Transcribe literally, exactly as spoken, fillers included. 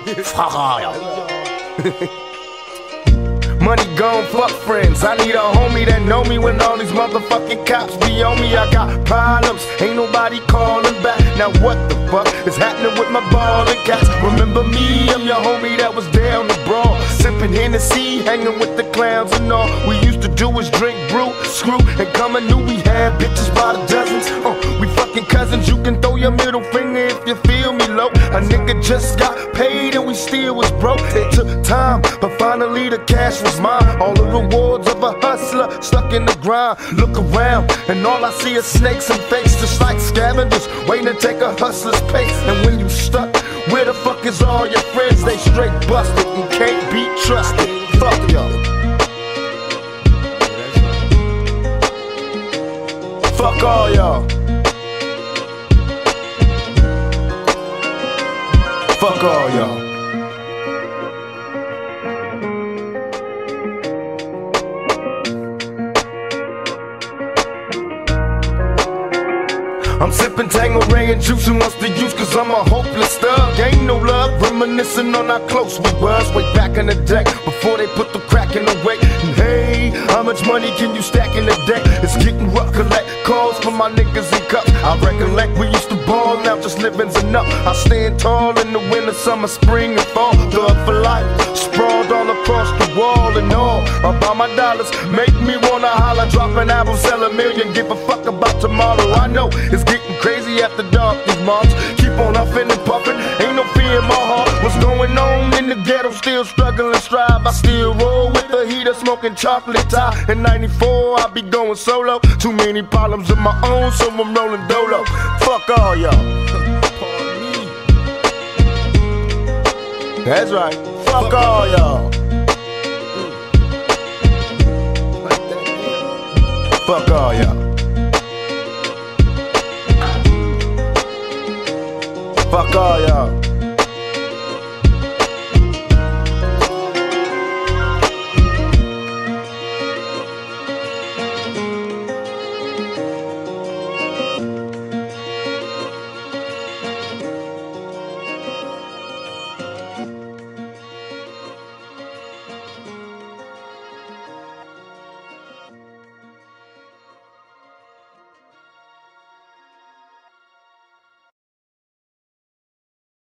Fuck all y'all. Money gone, fuck friends. I need a homie that know me when all these motherfucking cops be on me. I got problems, ain't nobody calling back. Now what the fuck is happening with my ballin' cats? Remember me, I'm your homie that was down the brawl, sipping Hennessy, hanging with the clowns and all. We used to do is drink, brew, screw, and come and knew we had bitches by the dozens. Uh, we fucking cousins, you can throw your middle finger if you feel me low. A nigga just got paid and we still was broke. It took time, but finally the cash was mine. All the rewards of a hustler stuck in the grind. Look around and all I see is snakes and fakes, just like scavengers waiting to take a hustler's pace. And when you stuck, where the fuck is all your friends? They straight busted and can't be trusted. Fuck y'all. Fuck all y'all. Fuck all y'all. I'm sipping Tanqueray and juicing what's the use, cause I'm a hopeless thug. Ain't no love, reminiscing on how close we was way back in the day, before they put the crack in the way. And hey, how much money can you stack in a day? It's getting rough, collect calls for my niggas in cups. I recollect we used to ball, now just living's enough. I stand tall in the winter, summer, spring, and fall. Thug for life, sprawled all across the wall and all. About my dollars, make me wanna holler. Drop an album, sell a million, give a fuck about tomorrow. I know it's getting crazy after dark, these moms keep on huffing and puffing, ain't no fear in my heart. What's going on in the ghetto? Still struggling, strive. I still roll with the heater, smoking chocolate tie. In ninety-four, I be going solo. Too many problems of my own, so I'm rolling dolo. Fuck all y'all. That's right. Fuck all y'all. Fuck all y'all. Fuck all y'all.